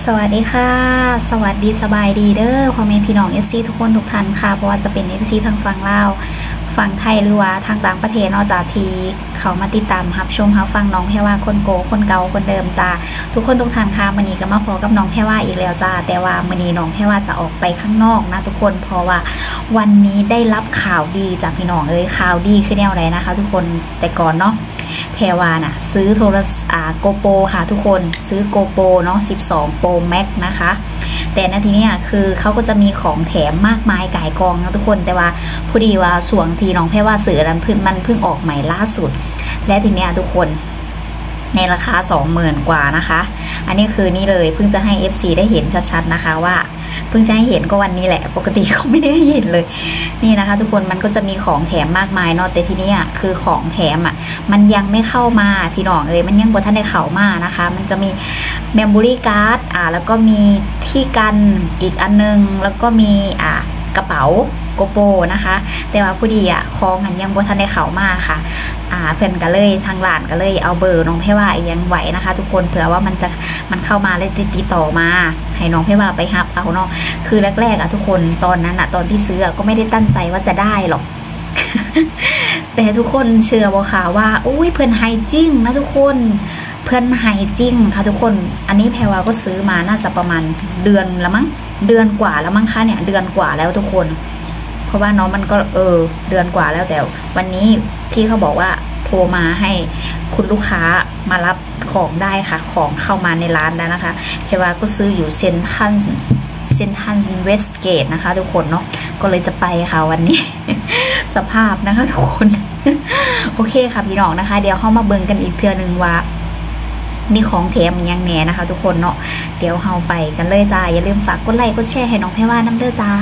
สวัสดีค่ะสวัสดีสบายดีเด้อพ่อแม่พี่น้อง FC ทุกคนทุกท่านค่ะเพราะว่าจะเป็น FC ทางฝั่งลาวฝั่งไทยหรือว่าทางต่างประเทศนอกจากที่เขามาติดตามรับชมรับฟังน้องแพรว่าคนโกคนเก่าคนเดิมจ้าทุกคนทุกท่านค่ะมื้อนี้ก็มาพบกับน้องแพรว่าอีกแล้วจ้าแต่ว่ามื้อนี้น้องแพรว่าจะออกไปข้างนอกนะทุกคนเพราะว่าวันนี้ได้รับข่าวดีจากพี่น้องข่าวดีคือแนวไหนนะคะทุกคนแต่ก่อนเนาะแพรว่าน่ะซื้อโทรศัพท์โกโปรค่ะทุกคนซื้อโกโปรเนาะ12 Pro Max นะคะแต่นาทีนี้คือเขาก็จะมีของแถมมากมายก่ายกองนะทุกคนแต่ว่าพอดีว่าส่วนที่น้องแพรว่าซื้อนั้นมันเพิ่งออกใหม่ล่าสุดและทีนี้ทุกคนในราคา 20,000 กว่านะคะอันนี้คือนี่เลยเพิ่งจะให้ FC ได้เห็นชัดๆนะคะว่าเพิ่งจะให้เห็นก็วันนี้แหละปกติเขาไม่ได้เห็นเลยนี่นะคะทุกคนมันก็จะมีของแถมมากมายเนาะแต่ทีนี้คือของแถมมันยังไม่เข้ามาพี่น้องมันยังบ่ทันได้เข้ามานะคะมันจะมีเมมโมรี่การ์ดแล้วก็มีที่กันอีกอันนึงแล้วก็มีกระเป๋าโกโปรนะคะแต่ว่าผู้ดีของมันยังบ่ทันได้เข้ามาค่ะเพื่อนก็เลยทางร้านก็เลยเอาเบอร์น้องแพรว่ายังไหวนะคะทุกคนเผื่อว่ามันเข้ามาเลยติดต่อมาให้น้องแพรว่าไปฮับเอาเนาะคือแรกๆทุกคนตอนนั้นตอนที่ซื้อก็ไม่ได้ตั้งใจว่าจะได้หรอก แต่ทุกคนเชื่อบ่ค่ะว่าอุ้ยเพื่อนไฮจิ้งนะทุกคนเพื่อนไฮจิ้งค่ะทุกคนอันนี้แพรว่าก็ซื้อมาน่าจะประมาณเดือนละมั้งเดือนกว่าแล้วมั้งคะเนี่ยเดือนกว่าแล้วทุกคนเพราะว่าน้องมันก็เดือนกว่าแล้วแต่วันนี้พี่เขาบอกว่าโทรมาให้คุณลูกค้ามารับของได้ค่ะของเข้ามาในร้านแล้วนะคะแพรว่าก็ซื้ออยู่เซ็นทรัลเวสเกตนะคะทุกคนเนาะก็เลยจะไปค่ะวันนี้ สภาพนะคะทุกคน โอเคค่ะพี่น้องนะคะเดี๋ยวเข้ามาเบิ่งกันอีกเทื่อนึงว่ามีของแถมยังแน่นะคะทุกคนเนาะเดี๋ยวเข้าไปกันเลยจ้าอย่าลืมฝากกดไลค์กดแชร์ให้น้องแพรว่าน้ำเด้อจ้า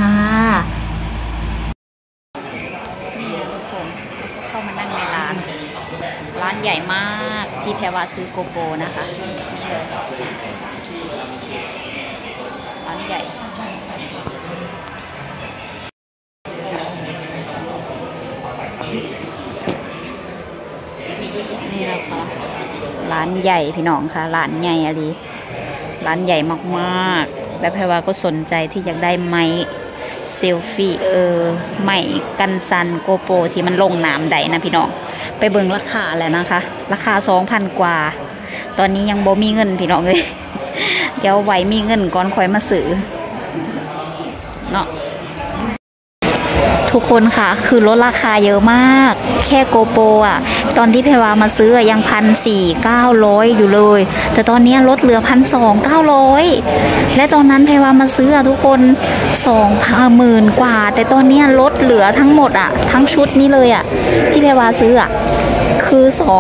นี่ทุกคนเข้ามานั่งในร้านใหญ่มากที่แพรว่าซื้อโกโปรนะคะนี่เลยร้านใหญ่นี่นะคะร้านใหญ่พี่น้องค่ะร้านใหญ่อะไรร้านใหญ่มากๆและแพรว่าก็สนใจที่อยากได้ไม้เซลฟี่ไม้กันซันโกโปรที่มันลงน้ำได้นะพี่น้องไปเบิ่งราคาแล้วนะคะราคา 2,000 กว่าตอนนี้ยังบ่มีเงินพี่น้องเลย เดี๋ยวไว้มีเงินก่อนค่อยมาซื้อเนาะทุกคนค่ะคือลดราคาเยอะมากแค่โกโปรตอนที่แพรว่ามาซื้อยัง1,400-1,900อยู่เลยแต่ตอนนี้ลดเหลือ1,200-1,900และตอนนั้นแพรว่ามาซื้อทุกคน20,000 กว่าแต่ตอนนี้ลดเหลือทั้งหมดทั้งชุดนี้เลยที่แพรว่าซื้อคือ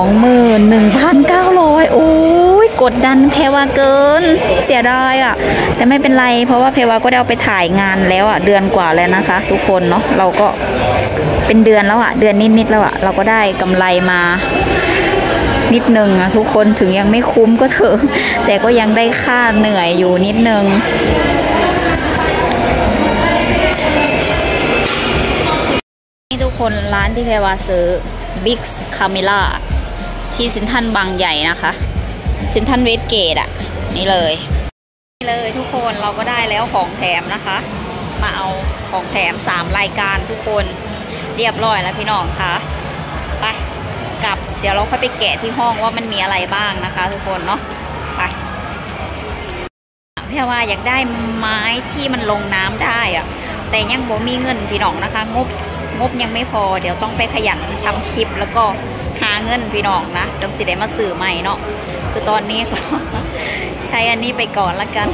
21,900โอ้ยกดดันแพรว่าเกินเสียดายแต่ไม่เป็นไรเพราะว่าแพรว่าก็ได้เอาไปถ่ายงานแล้วเดือนกว่าแล้วนะคะทุกคนเนาะเราก็เป็นเดือนแล้วเดือนนิดๆแล้วเราก็ได้กำไรมานิดนึงทุกคนถึงยังไม่คุ้มก็เถอะแต่ก็ยังได้ค่าเหนื่อยอยู่นิดนึงนี่ทุกคนร้านที่แพรว่าซื้อบิ๊กคาเมล่าที่เซ็นทรัลบางใหญ่นะคะเซ็นทรัลเวสเกตนี่เลยทุกคนเราก็ได้แล้วของแถมนะคะมาเอาของแถม3 รายการทุกคนเรียบร้อยแล้วพี่น้องคะไปกลับเดี๋ยวเราค่อยไปแกะที่ห้องว่ามันมีอะไรบ้างนะคะทุกคนเนาะไปแพรว่าอยากได้ไม้ที่มันลงน้ำได้แต่ยังบ่มีเงินพี่น้องนะคะงบยังไม่พอเดี๋ยวต้องไปขยันทำคลิปแล้วก็หาเงินพี่น้องนะต้องสิได้มาซื้อใหม่เนาะคือตอนนี้ก็ ใช้อันนี้ไปก่อนละกัน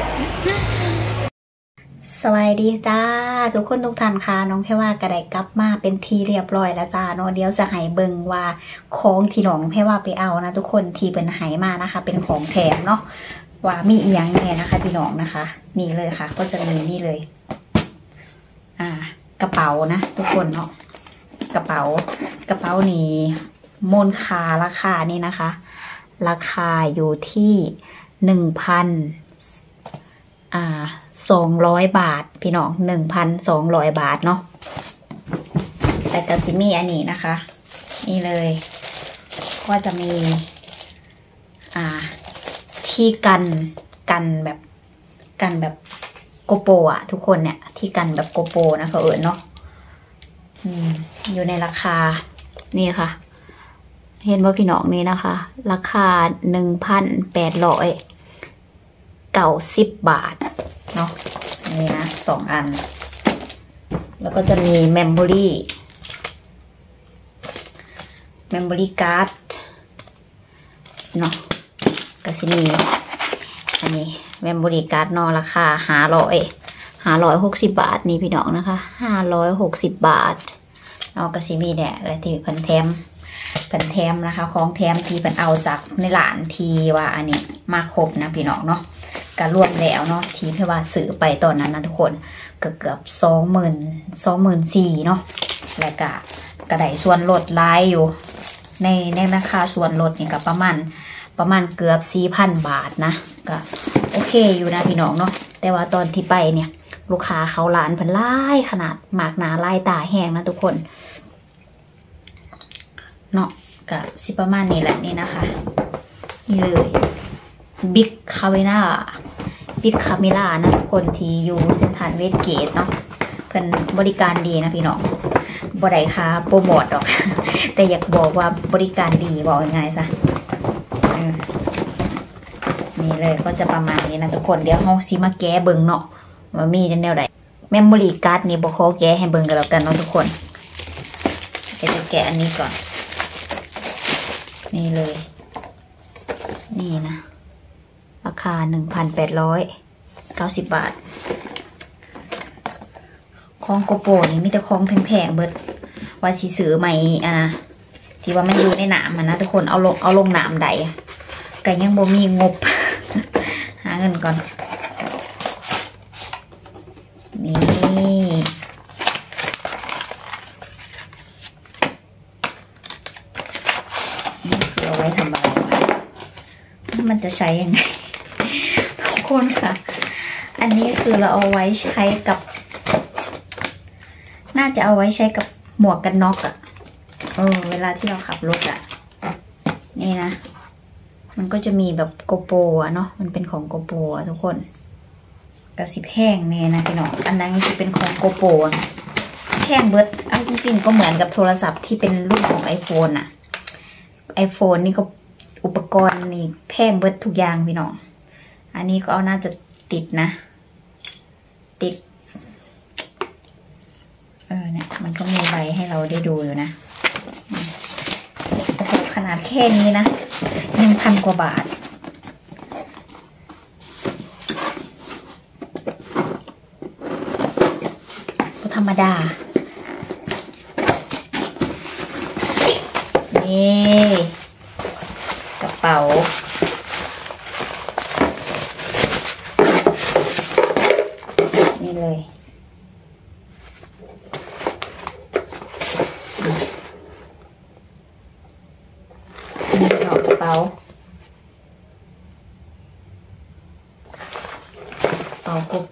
สวัสดีจ้าทุกคนทุกท่านค่ะน้องแพรว่าก็ได้กลับมาเป็นทีเรียบร้อยแล้วจ้าเนาะเดี๋ยวจะให้เบิ่งว่าของที่น้องแพรว่าไปเอานะทุกคนที่เป็นไหมานะคะเป็นของแถมเนาะว่ามีอีกอย่างแน่นะคะพี่น้องนะคะนี่เลยค่ะก็จะมีนี่เลยกระเป๋านะทุกคนเนาะกระเป๋านี่มูลค่าราคานี่นะคะราคาอยู่ที่1,200 บาทพี่น้อง1,200 บาทเนาะแต่กระซิมีอันนี้นะคะนี่เลยก็จะมีที่กันแบบกันแบบโกโปอะทุกคนเนี่ยที่กันแบบโกโปนะเขาเนาะอยู่ในราคานี่ค่ะเห็นว่าพี่น้องนี่นะคะราคา1,890 บาทเนาะนี่นะ2 อันแล้วก็จะมีเมมโมรี่การ์ดเนาะก็สิมีอันนี้เมมโมรี่การ์ดเนาะราคา560 บาทนี่พี่น้องนะคะ560 บาทเนาะก็สิมีเนี่ยอะไรที่พันแถมนะคะของแถมที่เป็นเอาจากในร้านทีว่าอันนี้มาครบนะพี่น้องเนาะก็รวมแล้วเนาะทีพี่ว่าซื้อไปตอนนั้นนะทุกคนเกือบ24,000เนาะแล้วก็กระไดส่วนลดไลน์อยู่ในราคาส่วนลดนี่ก็ประมาณเกือบ 4,000 บาทนะก็โอเคอยู่นะพี่น้องเนาะแต่ว่าตอนที่ไปเนี่ยลูกค้าเขาร้านเพิ่นไล่ขนาดหมากหนาไล่ตาแห้งนะทุกคนเนาะกับสิประมาณนี้แหละนี่นะคะนี่เลยบิ๊กคาเมล่านะทุกคนที่อยู่เซ็นทรัลเวสเกตเนาะเพิ่นบริการดีนะพี่น้องบ่ได้ค่าโปรโมทหรอก แต่อยากบอกว่าบริการดีบอกยังไงซะนี่เลยก็จะประมาณนี้นะทุกคนเดี๋ยวเขาซิมาแก้เบิ่งเนาะว่ามีแนวใดเมมโมรี่การ์ดนี่บอกเขาแก้ให้เบิ่งกันแล้วกันเนาะทุกคนจะแกะอันนี้ก่อนนี่เลยนี่นะราคา1,890 บาทของโกโปนี่มีแต่ของแพงๆเบิดว่าสิซื้อใหม่ที่ว่ามันอยู่ในหนามนะทุกคนเอาลงหนามใดก็ยังบ่มีงบ หาเงินก่อนนี่คือเอาไว้ทำอะไรมันจะใช้ยังไง ทุกคนค่ะอันนี้คือเราเอาไว้ใช้กับน่าจะเอาไว้ใช้กับหมวกกันน็อกอะเวลาที่เราขับรถอะนี่นะมันก็จะมีแบบโกโปะเนาะมันเป็นของโกโปะทุกคนกระสิบแห้งเนี่ยนะพี่น้องอันนั้นจะเป็นของโกโปะแห้งเบิร์ดเอาจริงๆก็เหมือนกับโทรศัพท์ที่เป็นรุ่นของ iPhone อะ iPhone นี่ก็อุปกรณ์นี่แพงเบิร์ดทุกอย่างพี่น้องอันนี้ก็เอาน่าจะติดนะติดเนี่ยมันก็มีใบให้เราได้ดูอยู่นะโอ้โหขนาดแค่นี้นะ1,000 กว่าบาทก็ธรรมดานี่กระเป๋านี่เลยนี่กระเป๋าโกโป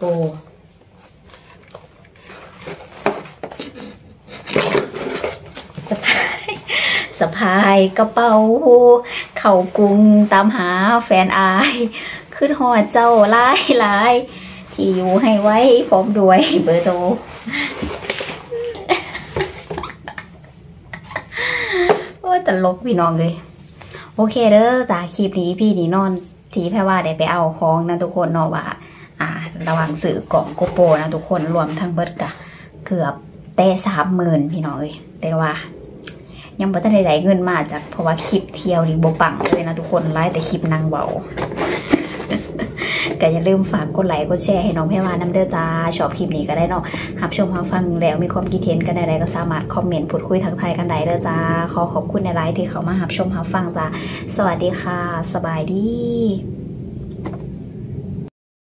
สะพายกระเป๋าเข่ากรุงตามหาแฟนอายขึ้นหอดเจ้าหลายที่อยู่ให้ไว้พร้อมด้วยเบอร์โทรโอ้ยตลกพี่น้องเลยโอเคเด้อจากคลิปนี้พี่นี่นอนทีแพ่ว่าได้ไปเอาของนะทุกคนเนาะว่าระหว่างสื่อกล่องโกโปนะทุกคนรวมทั้งเบิดกะเกือบแต่30,000พี่น้องเลยแต่ว่ายังบ่ทันได้เงินมาจากเพราะว่าคลิปเที่ยวนี่บ่ปังเลยนะทุกคนไลฟ์แต่คลิปนางเบา ก็อย่าลืมฝากกดไลค์กดแชร์ให้น้องแพรวาน้ำเด้อจ้าชอบคลิปนี้ก็ได้เนาะรับชมรับฟังแล้วมีความคิดเห็นกันใดๆก็สามารถคอมเมนต์พูดคุยทักทายกันได้เด้อจ้าขอบคุณในไลฟ์ที่เขามารับชมรับฟังจ้าสวัสดีค่ะสบายดี